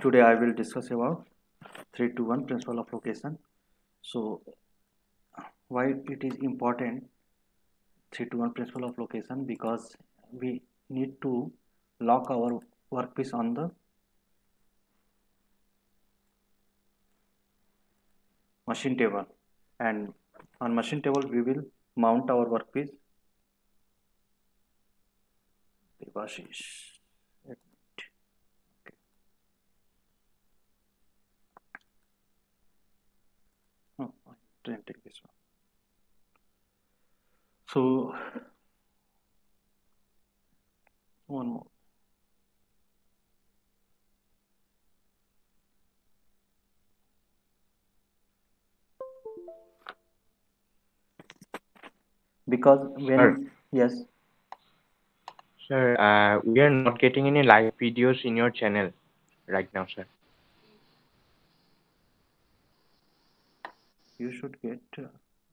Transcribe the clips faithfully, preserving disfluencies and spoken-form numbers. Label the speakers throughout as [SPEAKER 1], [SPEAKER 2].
[SPEAKER 1] Today I will discuss about three to one principle of location. So why it is important three to one principle of location? Because we need to lock our workpiece on the machine table, and on machine table we will mount our workpiece. Devashish. Okay. Oh, I didn't take this one. So one more. Because when
[SPEAKER 2] Sir,
[SPEAKER 1] yes,
[SPEAKER 2] sir, uh, we are not getting any live videos in your channel right now, sir.
[SPEAKER 1] you should get. Uh,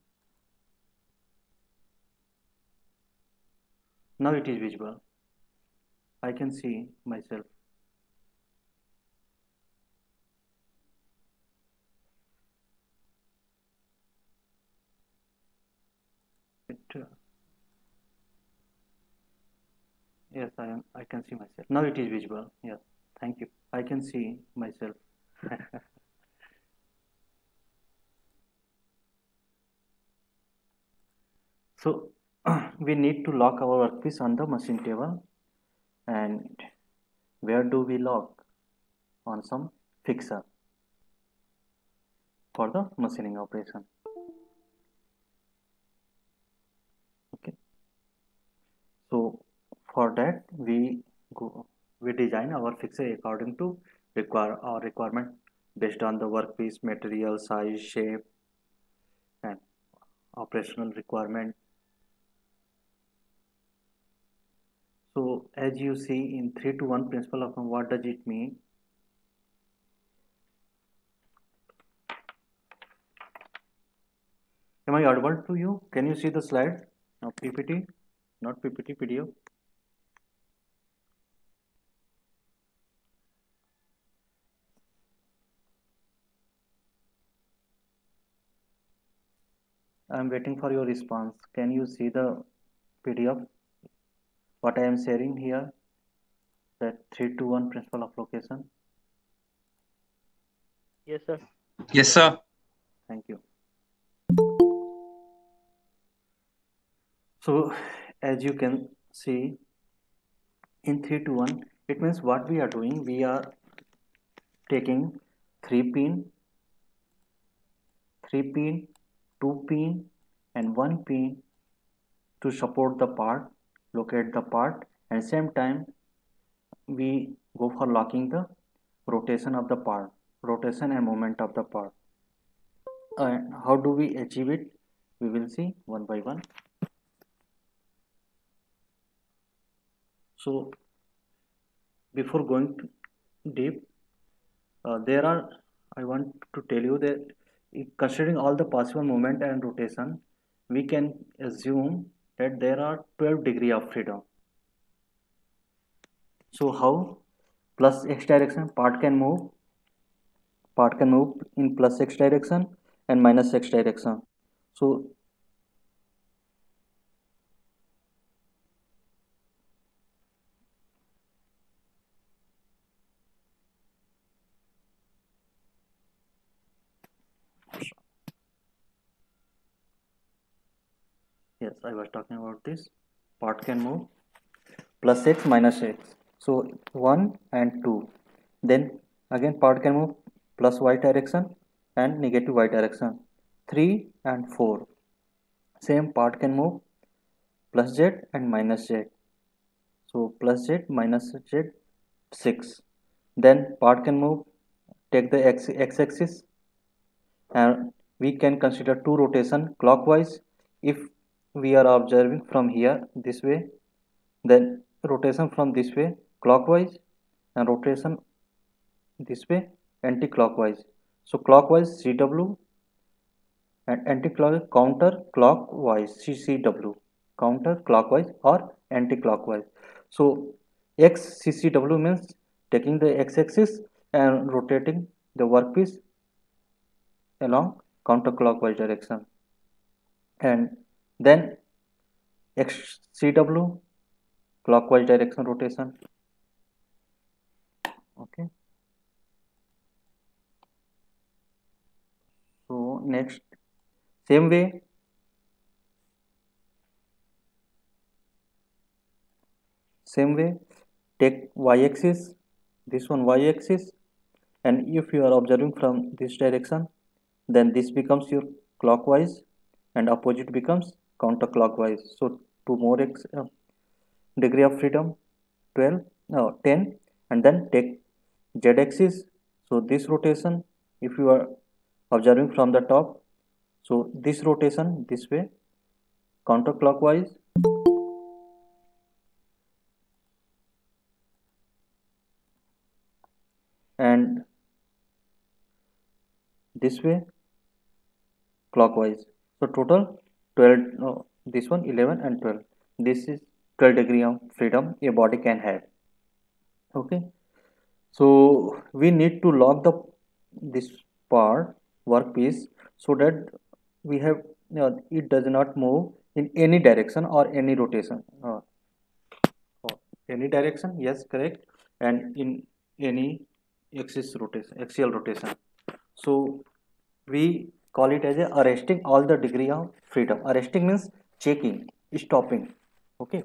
[SPEAKER 1] now it is visible. I can see myself. It, uh, yes, I am. I can see myself. Now it is visible. Yes, thank you. I can see myself. So we need to lock our workpiece on the machine table, and where do we lock? On some fixer for the machining operation. Okay. So for that we go we design our fixer according to require our requirement based on the workpiece material, size, shape, and operational requirement. So as you see in three to one principle of what does it mean? Am I audible to you? Can you see the slide? Now P P T, not P P T, P D F. I am waiting for your response. Can you see the P D F? What I am sharing here, that three to one principle of location.
[SPEAKER 2] Yes, sir.
[SPEAKER 3] Yes, sir.
[SPEAKER 1] Thank you. So as you can see in three to one, it means what we are doing, we are taking three pin, three pin, two pin, and one pin to support the part, locate the part, and same time we go for locking the rotation of the part, rotation and movement of the part. And how do we achieve it? We will see one by one. So before going to deep, uh, there are, I want to tell you that if considering all the possible movement and rotation, we can assume that there are twelve degree of freedom. So how? Plus x direction, part can move, part can move in plus x direction and minus x direction. So yes, I was talking about this. Part can move plus x minus x. So one and two. Then again part can move plus y direction and negative y direction. three and four. Same part can move plus z and minus z. So plus z minus z six. Then part can move, take the x, x axis, and we can consider two rotation clockwise. If we are observing from here this way, then rotation from this way clockwise, and rotation this way anti-clockwise. So clockwise C W and anti-clockwise counter clockwise C C W, counter clockwise or anti-clockwise. So X C C W means taking the x-axis and rotating the workpiece along counterclockwise direction. And then X C W, clockwise direction rotation. Okay. So next, same way, same way, take y-axis, this one y-axis, and if you are observing from this direction, then this becomes your clockwise, and opposite becomes counterclockwise. So two more x uh, degree of freedom, twelve, no, ten, and then take z-axis. So this rotation, if you are observing from the top, so this rotation this way, counterclockwise, and this way clockwise. So total twelve, no, this one eleven and twelve. This is twelve degree of freedom a body can have. Okay. So we need to lock the this part workpiece so that we have, you know, it does not move in any direction or any rotation. Uh, oh, any direction, yes, correct, and in any axis rotation, axial rotation. So we call it as a arresting all the degree of freedom. Arresting means checking, stopping. Okay.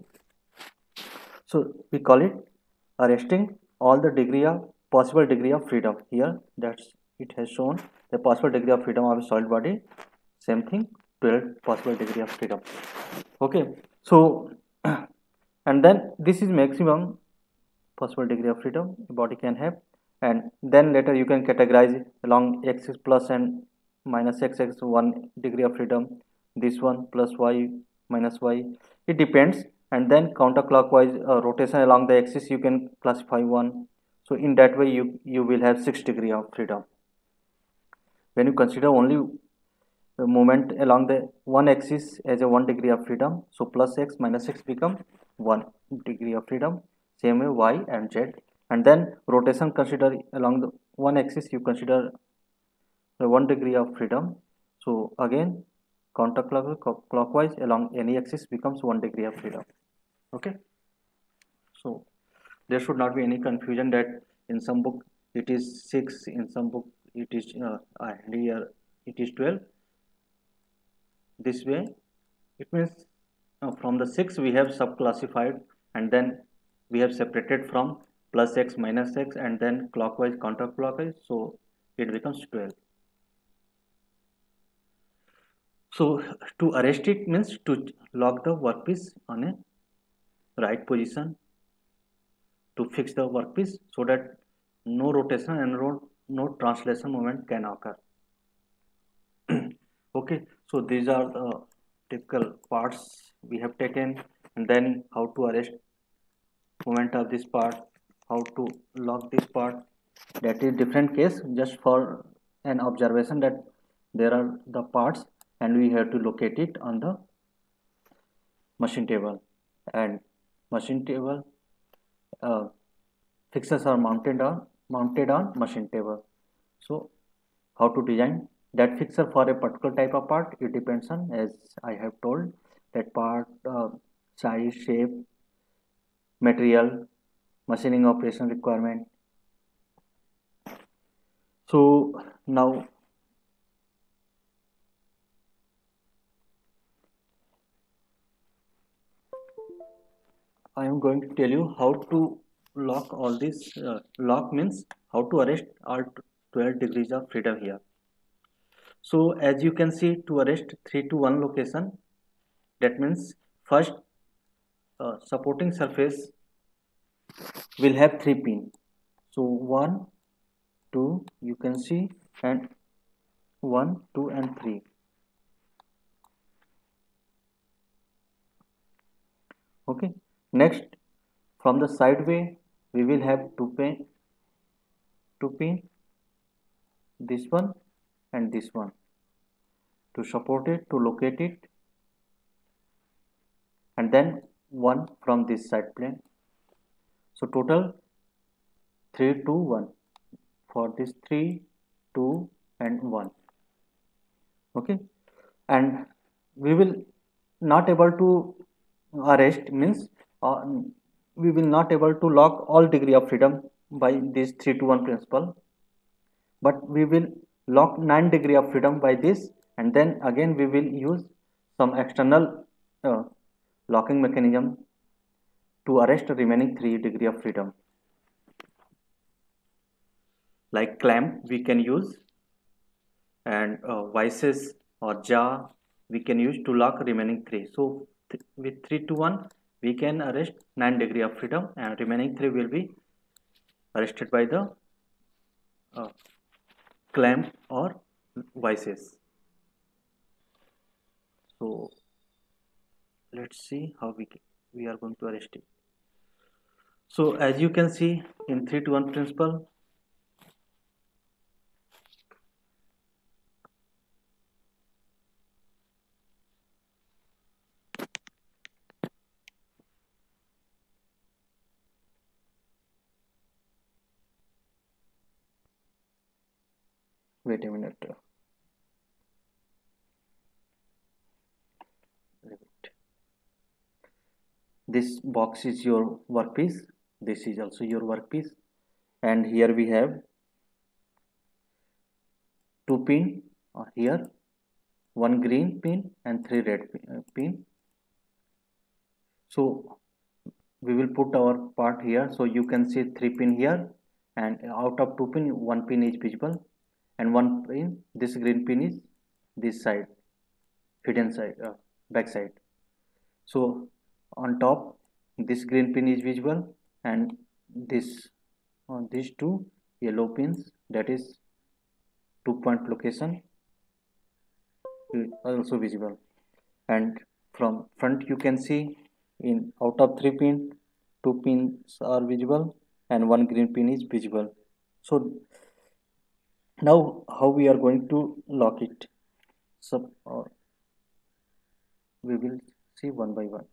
[SPEAKER 1] So we call it arresting all the degree of possible degree of freedom. Here that's it has shown the possible degree of freedom of a solid body. Same thing, twelve possible degree of freedom. Okay. So and then this is maximum possible degree of freedom a body can have, and then later you can categorize along x is plus and minus x x one degree of freedom, this one plus y minus y, it depends. And then counterclockwise uh, rotation along the axis you can classify one. So in that way you you will have six degree of freedom. When you consider only the movement along the one axis as a one degree of freedom, so plus x minus x become one degree of freedom. Same way y and z. And then rotation consider along the one axis you consider the one degree of freedom. So again counterclockwise along any axis becomes one degree of freedom. Okay. So there should not be any confusion that in some book it is six, in some book it is uh, and here it is twelve. This way it means uh, from the six we have subclassified, and then we have separated from plus x minus x and then clockwise counterclockwise, so it becomes twelve. So to arrest it means to lock the workpiece on a right position, to fix the workpiece so that no rotation and no, no translation movement can occur. Okay, so these are the typical parts we have taken, and then how to arrest movement of this part, how to lock this part. That is different case, just for an observation that there are the parts and we have to locate it on the machine table, and machine table uh, fixes are mounted on mounted on machine table. So how to design that fixer for a particular type of part, it depends on, as I have told, that part uh, size, shape, material, machining operation requirement. So now I am going to tell you how to lock all this. Uh, lock means how to arrest all twelve degrees of freedom here. So as you can see, to arrest three to one location, that means first uh, supporting surface will have three pin. So one, two, you can see, and one, two, and three. Okay. Next, from the side way, we will have two pin, two pin, this one and this one, to support it, to locate it, and then one from this side plane. So total three, two, one. for this three, two and one. Okay, and we will not able to arrest means uh, we will not able to lock all degree of freedom by this three to one principle, but we will lock nine degree of freedom by this, and then again we will use some external uh, locking mechanism to arrest remaining three degree of freedom, like clamp we can use, and uh, vices or jaw we can use to lock remaining three. So th with three to one we can arrest nine degree of freedom, and remaining three will be arrested by the uh, clamp or vices. So let's see how we can, we are going to arrest it. So as you can see in three to one principle, wait a minute. This box is your workpiece, this is also your workpiece, and here we have two pin uh, here, one green pin and three red pin, uh, pin. So we will put our part here, so you can see three pin here, and out of two pin one pin is visible, and one pin, this green pin is this side, hidden side, uh, back side. So on top this green pin is visible, and this on uh, these two yellow pins, that is two point location, is also visible. And from front you can see in out of three pin, two pins are visible and one green pin is visible. So now how we are going to lock it? So uh, we will see one by one.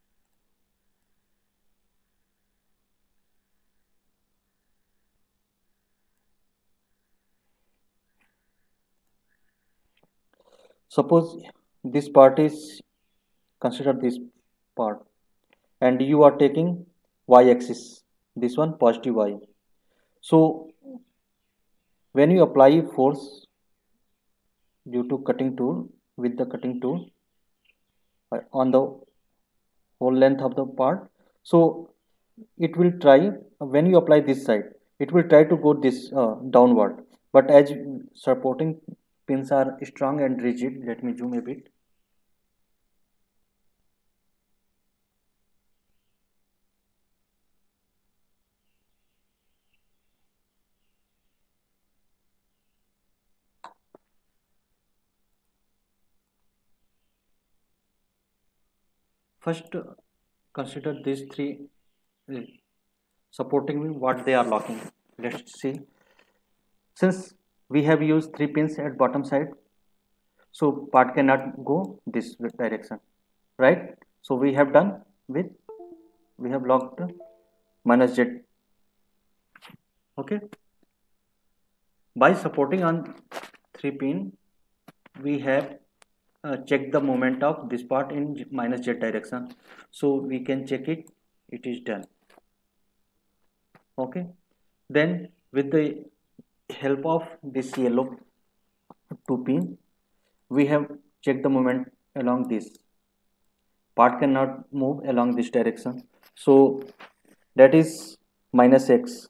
[SPEAKER 1] Suppose this part is, consider this part, and you are taking y-axis, this one positive y. So when you apply force due to cutting tool, with the cutting tool uh, on the whole length of the part, so it will try, when you apply this side, it will try to go this uh, downward, but as supporting pins are strong and rigid, let me zoom a bit. First, uh, consider these three uh, supporting me, what they are locking. Let's see. Since we have used three pins at bottom side, so part cannot go this direction, right? So we have done with, we have locked minus z. Okay. By supporting on three pin, we have uh, checked the moment of this part in minus z direction. So we can check it, it is done. Okay. Then with the help of this yellow two pin, we have checked the moment along this. Part cannot move along this direction. So that is minus x.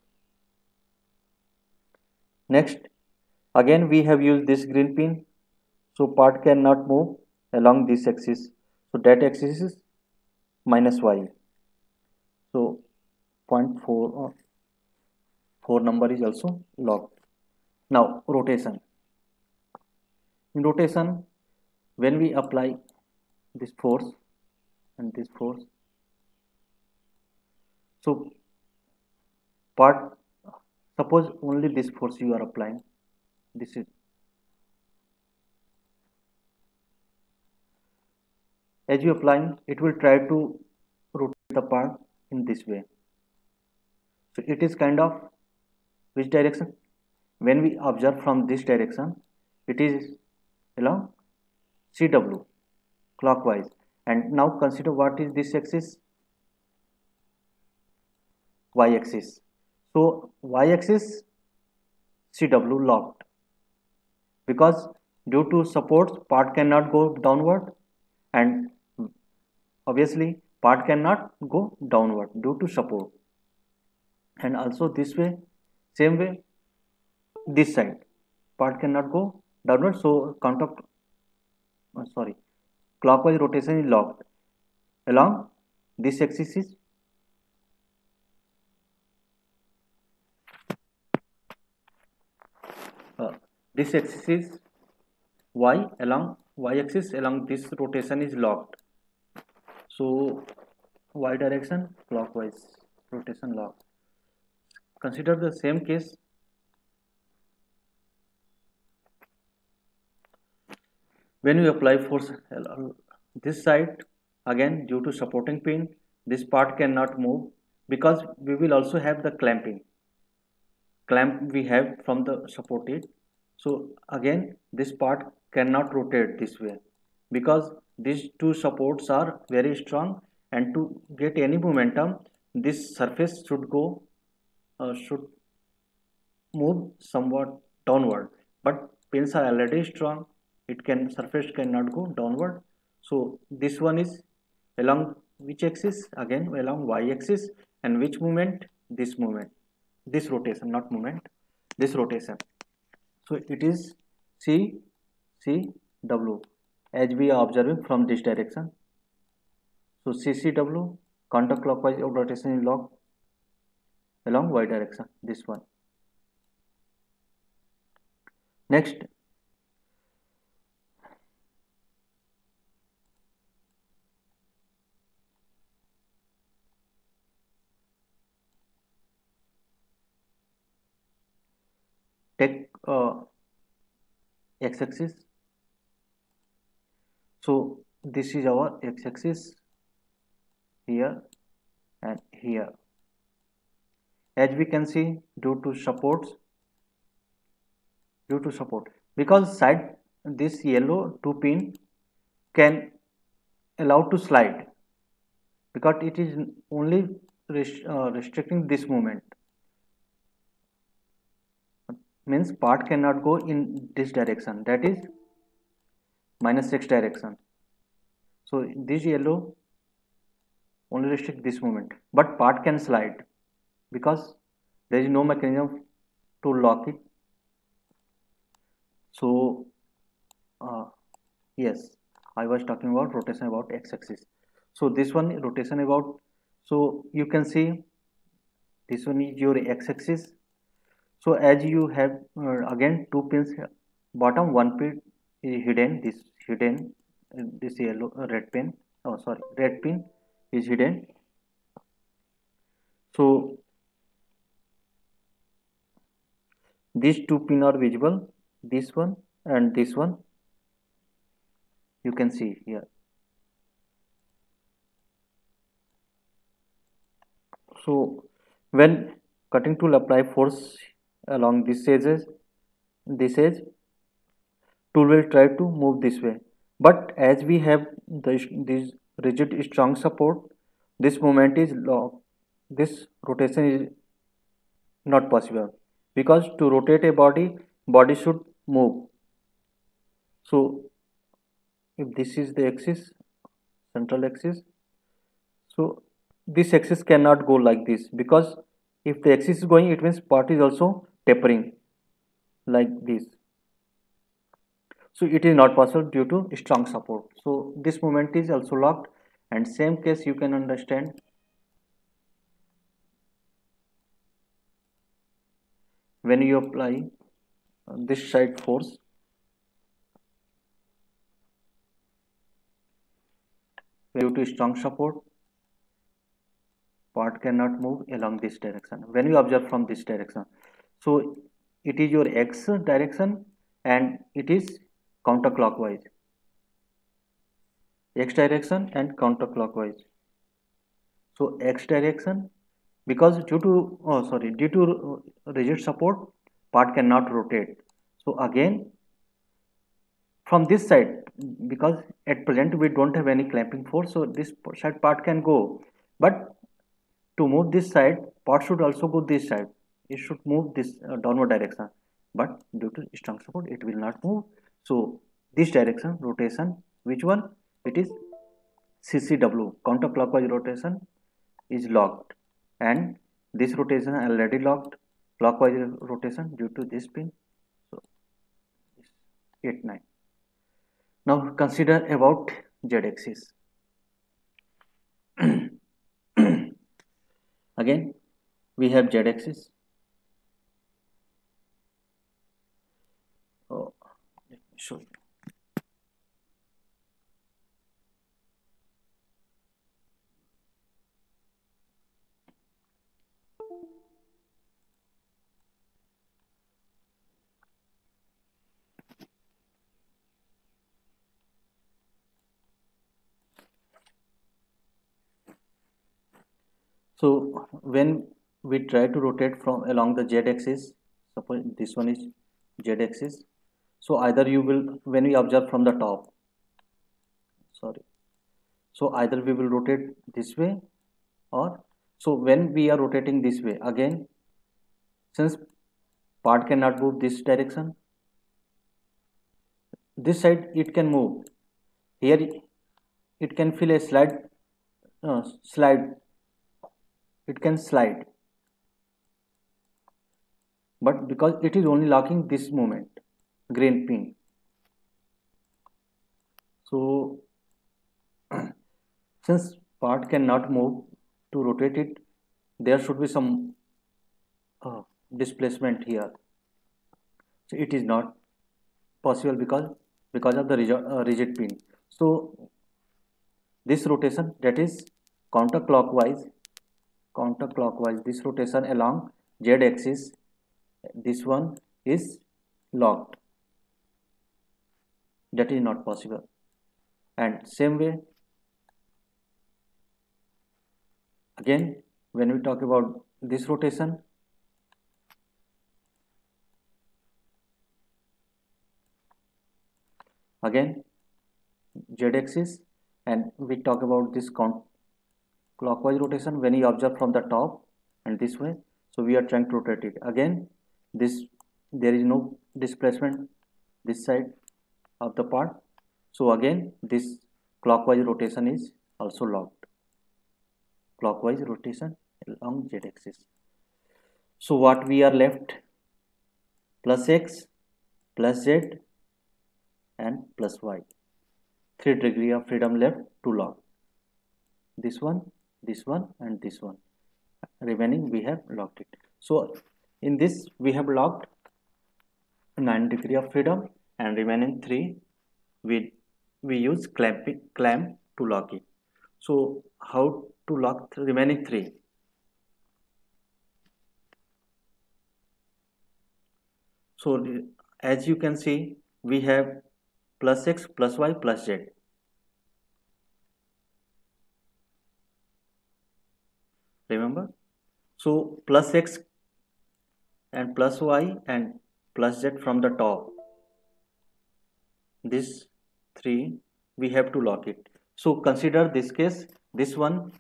[SPEAKER 1] Next, again we have used this green pin, so part cannot move along this axis, so that axis is minus y. So zero point four uh, four number is also locked. Now rotation. In rotation, when we apply this force and this force, so part, suppose only this force you are applying, this is, as you applying, it will try to rotate the part in this way. So it is kind of which direction? when we observe from this direction, it is along C W clockwise. And now consider what is this axis? Y axis. So Y axis C W locked, because due to supports part cannot go downward, and obviously part cannot go downward due to support. And also this way, same way, this side part cannot go downward, so counter uh, sorry clockwise rotation is locked along this axis is uh, this axis is y along y axis along this rotation is locked. So y direction clockwise rotation locked. Consider the same case. When we apply force this side, again due to supporting pin, this part cannot move, because we will also have the clamping clamp we have from the supported. So again this part cannot rotate this way, because these two supports are very strong, and to get any momentum this surface should go uh, should move somewhat downward, but pins are already strong, it can surface cannot go downward. So this one is along which axis? Again along y axis. And which movement? This movement, this rotation, not movement, this rotation. So it is C C W as we are observing from this direction. So C C W counterclockwise rotation is locked along y direction, this one. Next, take uh, x-axis. So this is our x-axis here and here. As we can see, due to supports, due to support, because side this yellow two pin can allow to slide, because it is only rest, uh, restricting this movement. Means part cannot go in this direction, that is minus x direction. So this yellow only restrict this movement, but part can slide because there is no mechanism to lock it. So uh, yes, I was talking about rotation about x-axis. So this one rotation about, so you can see this one is your x-axis. So as you have uh, again two pins here, bottom one pin is hidden, this hidden uh, this yellow uh, red pin, oh sorry, red pin is hidden. So these two pin are visible, this one and this one, you can see here. So when cutting tool apply force along this edges, this edge, tool will try to move this way, but as we have this, this rigid strong support, this movement is locked, this rotation is not possible, because to rotate a body, body should move. So if this is the axis, central axis, so this axis cannot go like this, because if the axis is going, it means part is also tapering like this. So it is not possible due to strong support. So this movement is also locked, and same case you can understand when you apply this side force. Due to strong support, part cannot move along this direction when you observe from this direction. So it is your x direction and it is counterclockwise, x direction and counterclockwise. So x direction, because due to oh sorry due to rigid support, part cannot rotate. So again from this side, because at present we don't have any clamping force, so this side part can go, but to move this side, part should also go this side. It should move this uh, downward direction, but due to strong support it will not move. So this direction rotation, which one? It is C C W, counterclockwise rotation, is locked, and this rotation already locked, clockwise rotation due to this pin. So eight nine. Now consider about Z axis. Again we have Z axis. Oh, let me show you. So when we try to rotate from along the Z axis, suppose this one is Z axis. So either you will, when we observe from the top, sorry, so either we will rotate this way, or so when we are rotating this way, again since part cannot move this direction, this side it can move. Here it can feel a slide, uh, slide, it can slide, but because it is only locking this movement, green pin. So since part cannot move, to rotate it there should be some uh, displacement here. So it is not possible because because of the rigid, uh, rigid pin. So this rotation, that is counterclockwise, counterclockwise this rotation along Z axis, this one is locked, that is not possible. And same way, again when we talk about this rotation, again Z axis, and we talk about this count clockwise rotation when you observe from the top and this way. So we are trying to rotate it. Again this, there is no displacement this side of the part, so again this clockwise rotation is also locked, clockwise rotation along Z axis. So what we are left? Plus x, plus z, and plus y. Three degree of freedom left to lock. This one, this one, and this one. Remaining we have locked it. So in this we have locked nine degree of freedom, and remaining three we we use clamping clamp to lock it. So how to lock the remaining three? So as you can see, we have plus x, plus y, plus z. Remember? So plus x and plus y and plus z from the top. This three we have to lock it. So consider this case, this one,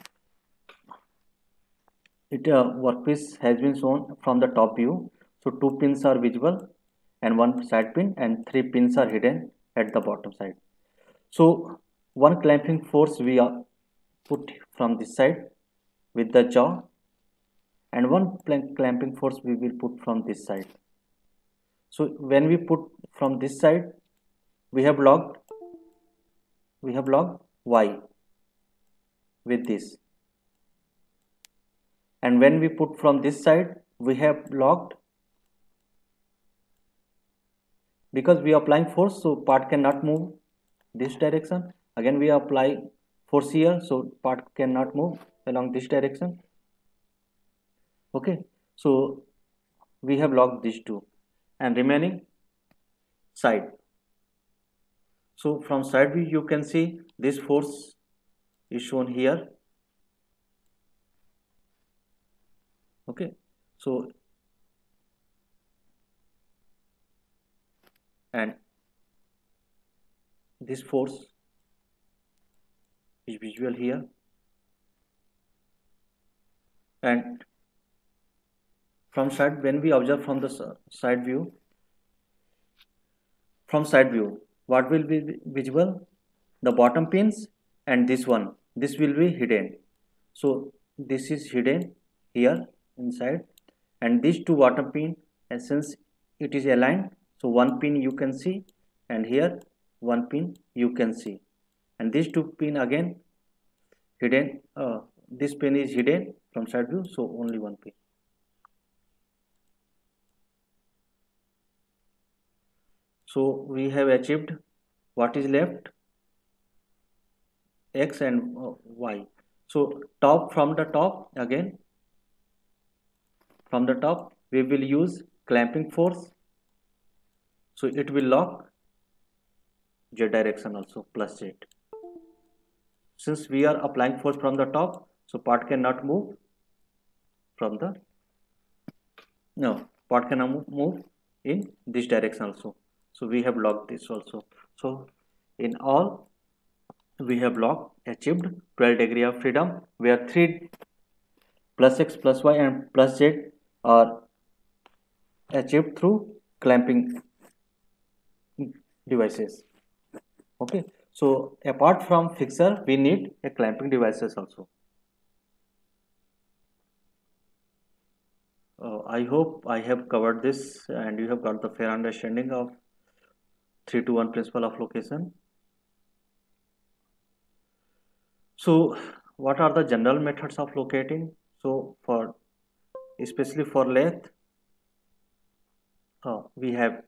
[SPEAKER 1] it uh, workpiece has been shown from the top view. So two pins are visible and one side pin, and three pins are hidden at the bottom side. So one clamping force we are put from this side with the jaw, and one clamping force we will put from this side. So when we put from this side, we have locked we have locked y with this, and when we put from this side, we have locked, because we are applying force, so part cannot move this direction. Again we apply force here, so part cannot move along this direction. Okay, so we have locked these two, and remaining side. So from side view you can see this force is shown here. Okay, so and this force is visual here, and from side, when we observe from the side view, from side view what will be visible? The bottom pins and this one, this will be hidden. So this is hidden here inside, and these two bottom pin, and since it is aligned, so one pin you can see, and here one pin you can see, and these two pin again hidden. Uh, this pin is hidden from side view, so only one pin. So we have achieved. What is left? X and uh, Y. So top, from the top again, from the top we will use clamping force, so it will lock Z direction also, plus Z. Since we are applying force from the top, so part cannot move from the, no, part cannot move, move in this direction also. So we have locked this also. So in all we have locked, achieved twelve degree of freedom, where three plus X plus Y and plus Z are achieved through clamping devices. Okay, so apart from fixer we need a clamping devices also. uh, I hope I have covered this and you have got the fair understanding of three to one principle of location. So what are the general methods of locating? So for, especially for lathe, uh, we have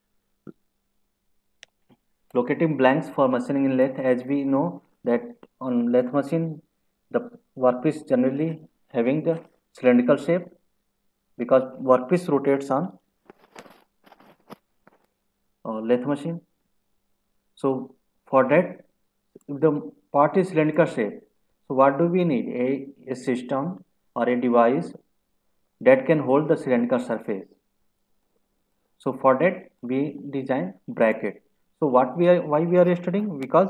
[SPEAKER 1] locating blanks for machining in lathe. As we know that on lathe machine the workpiece generally having the cylindrical shape, because workpiece rotates on uh, lathe machine. So for that, if the part is cylindrical shape, so what do we need? A, a system or a device that can hold the cylindrical surface. So for that we design bracket. So what we are, why we are studying? Because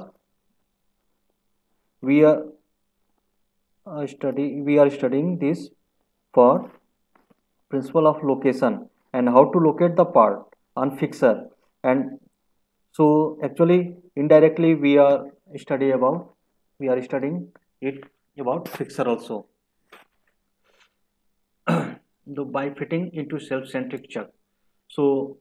[SPEAKER 1] we are uh, study we are studying this for principle of location and how to locate the part on fixer. And so actually indirectly we are study about we are studying it about fixer also. The by fitting into self-centric chuck, so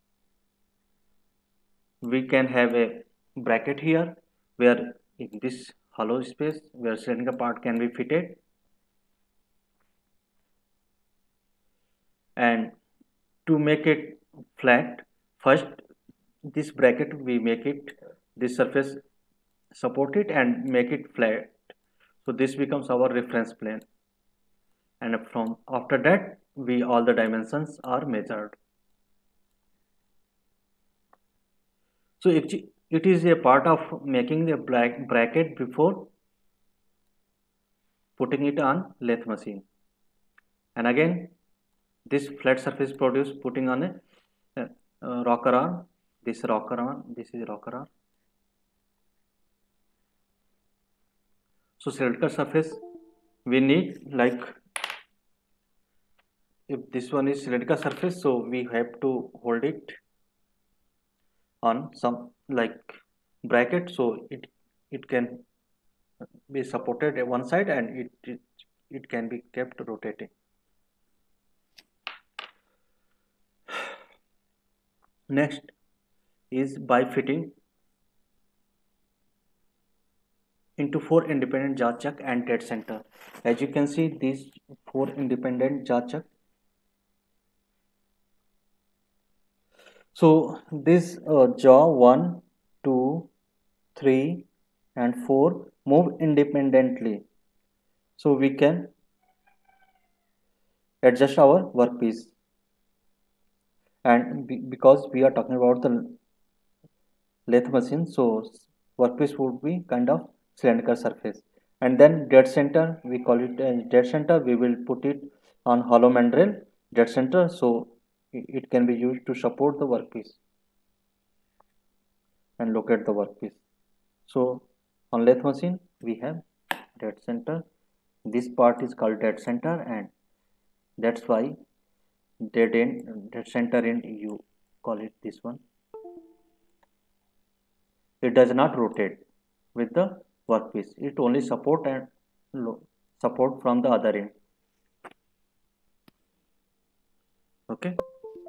[SPEAKER 1] we can have a bracket here where in this hollow space where cylindrical part can be fitted, and to make it flat, first this bracket we make it, this surface support it and make it flat, so this becomes our reference plane, and from after that we all the dimensions are measured. So it, it is a part of making the bracket before putting it on lathe machine, and again this flat surface produced putting on a uh, uh, rocker arm, this rocker arm, this is rocker arm. So cylindrical surface we need, like if this one is cylindrical surface, so we have to hold it on some like bracket, so it it can be supported at one side and it it, it can be kept rotating. Next is by fitting into four independent jaw chuck and dead center. As you can see, these four independent jaw chuck. So this uh, jaw one, two, three, and four move independently. So we can adjust our workpiece, and be, because we are talking about the lathe machine, so workpiece would be kind of cylindrical surface. And then dead center, we call it as dead center, we will put it on hollow mandrel dead center, so it can be used to support the workpiece. and locate the workpiece. So on lathe machine we have dead center. This part is called dead center, and that's why dead end, dead center end, you call it this one. It does not rotate with the workpiece. It only support and support from the other end. Okay.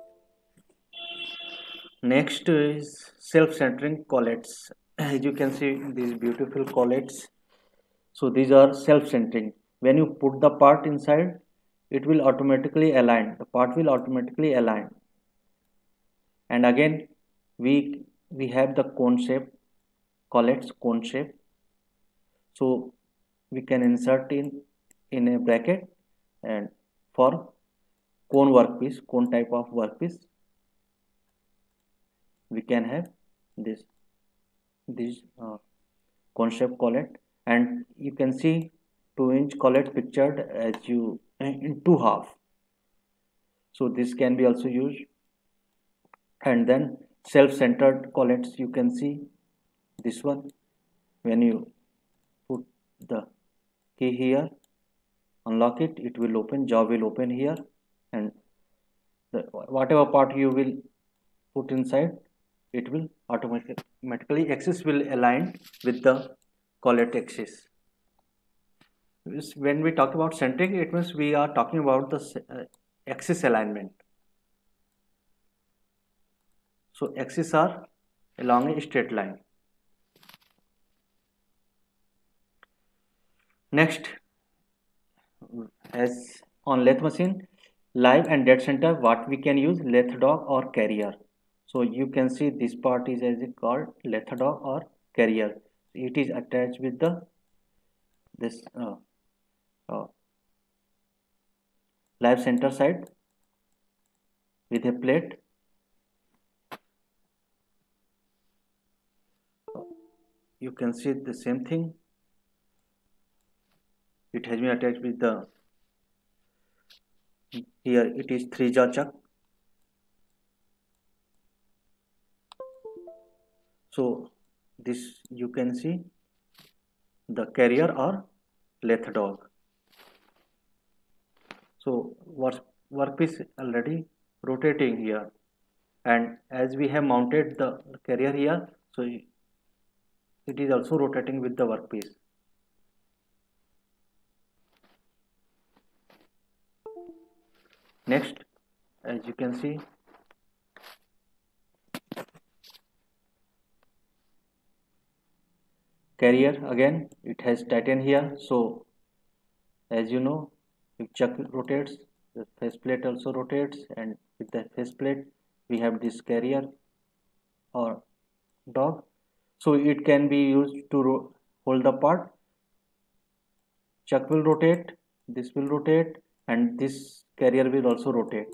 [SPEAKER 1] Next is self-centering collets. As you can see these beautiful collets. So these are self-centering. When you put the part inside, it will automatically align. The part will automatically align. And again, we we have the cone shape collets, cone shape. So we can insert in in a bracket, and for cone workpiece, cone type of workpiece, we can have this this uh, cone shape collet, and you can see two inch collet pictured as you in two half. So this can be also used. And then self-centered collets, you can see this one. When you put the key here, unlock it, it will open, jaw will open here, and the, whatever part you will put inside, it will automatically axis will align with the collet axis. When we talk about centering, it means we are talking about the uh, axis alignment. So axes are along a straight line. Next, as on lathe machine, live and dead center, what we can use, lathe dog or carrier. So you can see this part is as it called lathe dog or carrier. It is attached with the this uh, uh, live center side with a plate. You can see the same thing. It has been attached with the, here it is three jaw chuck. So this you can see the carrier or lathe dog. So work workpiece already rotating here, and as we have mounted the carrier here, so it is also rotating with the workpiece. Next, as you can see, carrier, again it has tighten here. So as you know, if chuck rotates, the faceplate also rotates, and with the faceplate we have this carrier or dog. So it can be used to hold the part. Chuck will rotate, this will rotate, and this carrier will also rotate.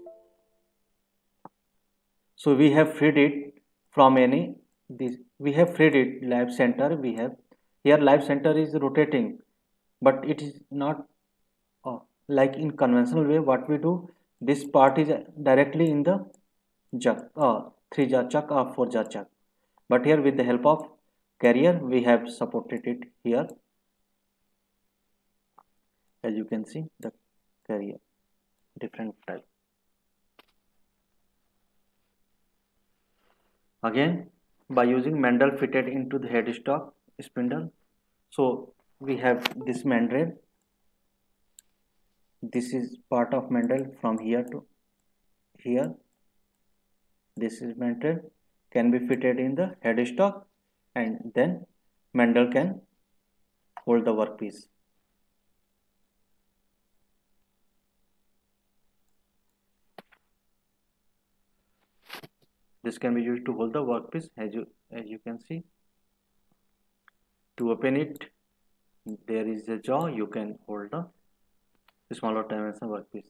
[SPEAKER 1] So we have freed it from any this. We have freed it live center. We have here live center is rotating, but it is not uh, like in conventional way. What we do, this part is directly in the chuck, uh, three jaw chuck or four jaw chuck. But here with the help of carrier, we have supported it here. As you can see, the carrier, different type. Again, by using mandrel fitted into the headstock spindle. So we have this mandrel. This is part of mandrel from here to here. This is mandrel, can be fitted in the headstock, and then mandrel can hold the workpiece. This can be used to hold the workpiece. As you as you can see, to open it, there is a jaw. You can hold the smaller dimension workpiece.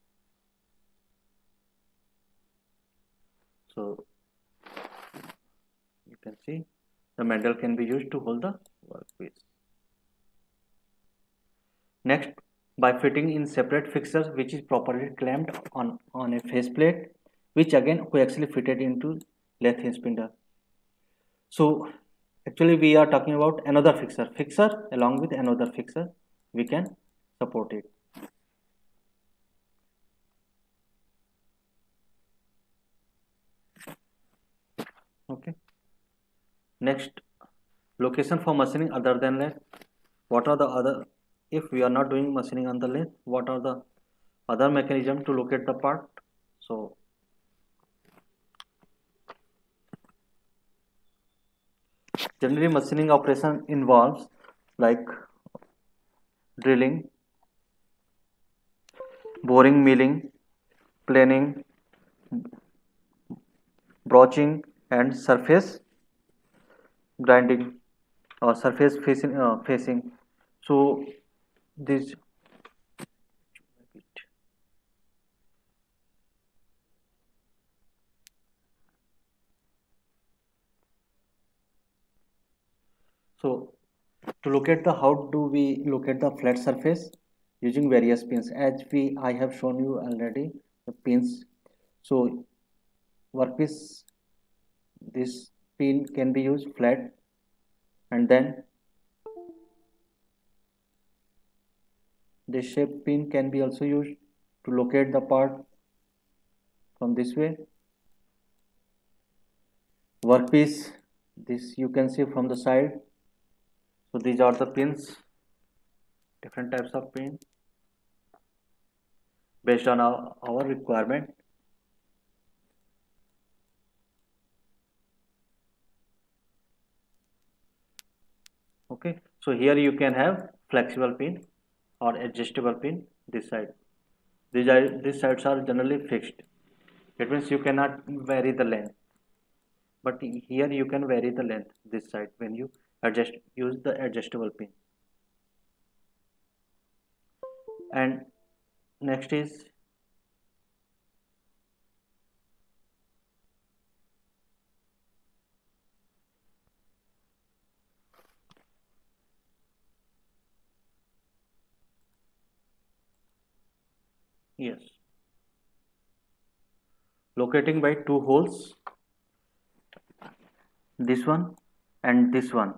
[SPEAKER 1] So you can see the mandrel can be used to hold the workpiece. Next, by fitting in separate fixtures which is properly clamped on on a faceplate, which again coaxially fitted into lathe spindle. So actually we are talking about another fixer fixer along with another fixer, we can support it. Okay, next, location for machining other than lathe. What are the other, if we are not doing machining on the lathe, what are the other mechanism to locate the part? So generally machining operation involves like drilling, boring, milling, planing, broaching, and surface grinding or surface facing uh, facing. So this, so to locate the, how do we locate the flat surface? Using various pins, as we I have shown you already the pins. So workpiece, this pin can be used flat, and then this shape pin can be also used to locate the part from this way. Workpiece, this you can see from the side. So these are the pins, different types of pin based on our, our requirement. Okay, so here you can have flexible pin or adjustable pin this side. These are, these sides are generally fixed. It means you cannot vary the length, but here you can vary the length this side when you adjust, use the adjustable pin. And next is yes, locating by two holes, this one and this one,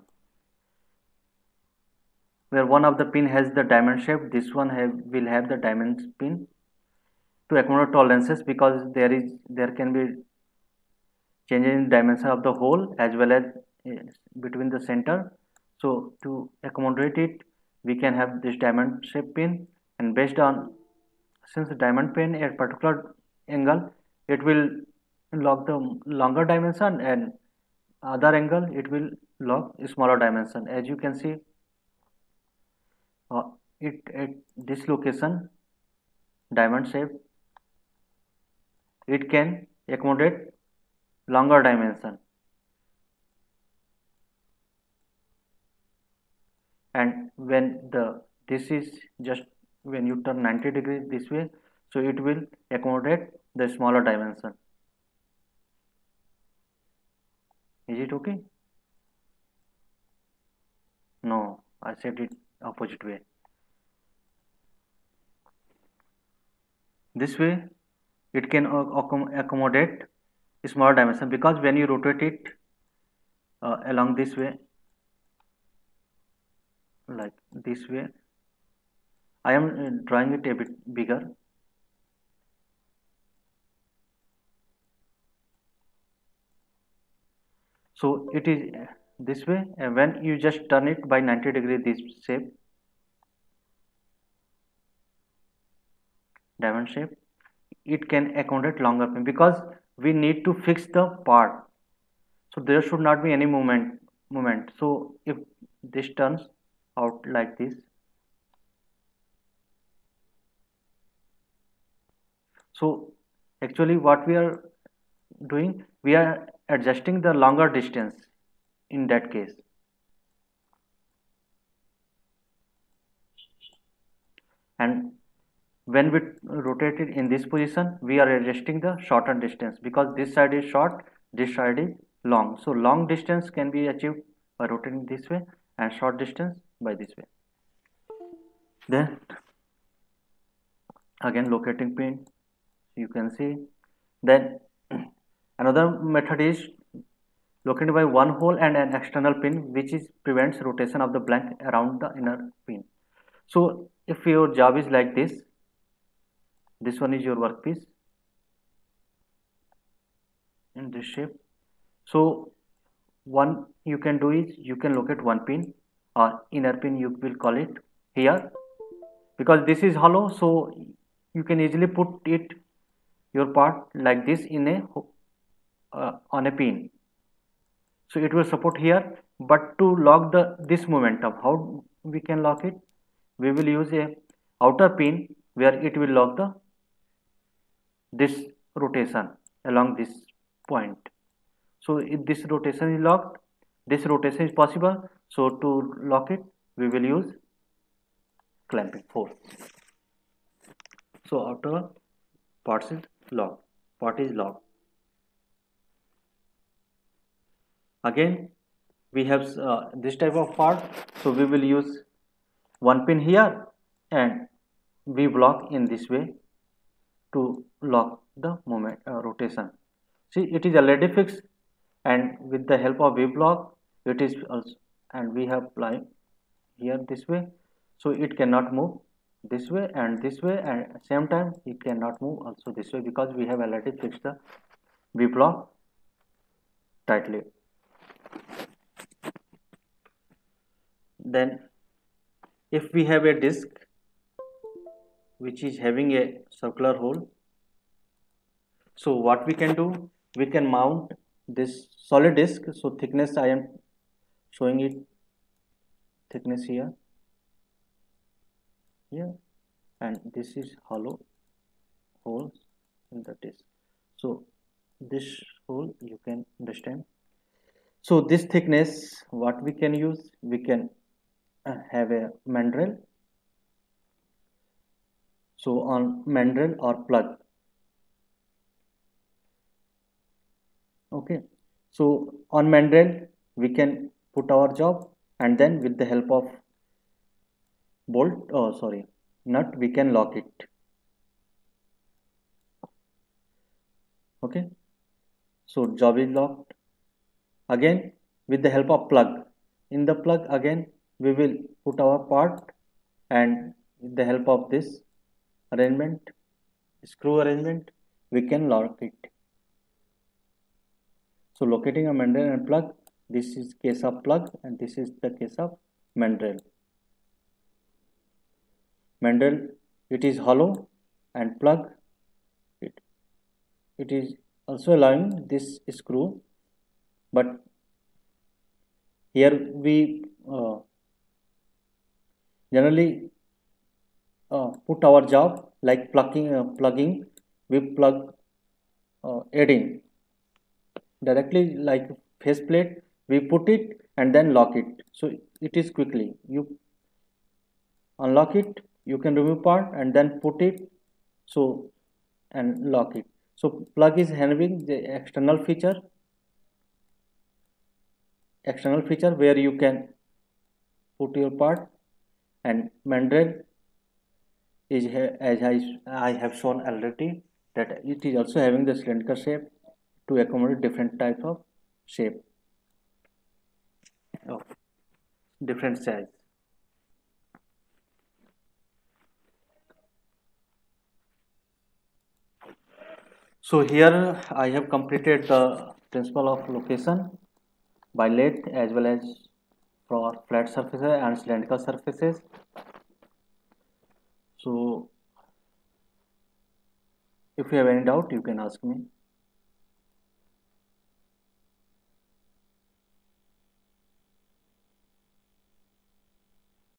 [SPEAKER 1] where one of the pin has the diamond shape, this one have, will have the diamond pin to accommodate tolerances, because there is there can be change in dimension of the hole as well as uh, between the center. So to accommodate it, we can have this diamond shape pin, and based on, since the diamond pin at particular angle, it will lock the longer dimension, and other angle it will lock smaller dimension. As you can see, uh, it at this location, diamond shape, it can accommodate longer dimension, and when the this is just when you turn ninety degrees this way, so it will accommodate the smaller dimension. Is it okay? No, I said it opposite way. This way it can accommodate smaller dimension, because when you rotate it uh, along this way, like this way, I am uh, drawing it a bit bigger. So it is uh, this way, and when you just turn it by ninety degree this shape, diamond shape, it can accommodate longer pin, because we need to fix the part, so there should not be any movement movement. So if this turns out like this, so actually what we are doing, we are adjusting the longer distance in that case. And when we rotate it in this position, we are adjusting the shorter distance, because this side is short, this side is long. So long distance can be achieved by rotating this way, and short distance by this way. Then again locating pin, you can see. Then another method is located by one hole and an external pin which is prevents rotation of the blank around the inner pin. So if your job is like this, this one is your workpiece in this shape. So one you can do is you can locate one pin or inner pin, you will call it here, because this is hollow, so you can easily put it your part like this in a uh, on a pin, so it will support here. But to lock the this momentum, how we can lock it? We will use a outer pin where it will lock the this rotation along this point. So if this rotation is locked, this rotation is possible, so to lock it we will use clamping force. So outer parts is locked, part is locked. Again we have uh, this type of part, so we will use one pin here and we block in this way to lock the moment uh, rotation. See, it is already fixed, and with the help of V block it is also, and we have line here this way, so it cannot move this way and this way, and at the same time it cannot move also this way because we have already fixed the V block tightly. Then if we have a disc which is having a circular hole, so what we can do, we can mount this solid disc. So thickness I am showing it, thickness here, here, and this is hollow holes in the disc. So this hole you can understand. So this thickness, what we can use, we can uh, have a mandrel. So on mandrel or plug, okay, so on mandrel we can put our job, and then with the help of bolt, oh sorry, nut, we can lock it. Okay, so job is locked. Again with the help of plug, in the plug again we will put our part, and with the help of this arrangement, screw arrangement, we can lock it. So locating a mandrel and plug, this is case of plug and this is the case of mandrel. Mandrel, it is hollow, and plug, it, it is also allowing this screw, but here we uh, generally uh, put our job like plugging, uh, plugging, we plug uh, adding directly like faceplate, we put it and then lock it, so it is quickly, you unlock it, you can remove part and then put it, so and lock it. So plug is having the external feature, external feature where you can put your part, and mandrel is, as I, I have shown already, that it is also having the cylindrical shape to accommodate different types of shape of different size. So here I have completed the principle of location by lathe as well as for flat surfaces and cylindrical surfaces. So if you have any doubt, you can ask me.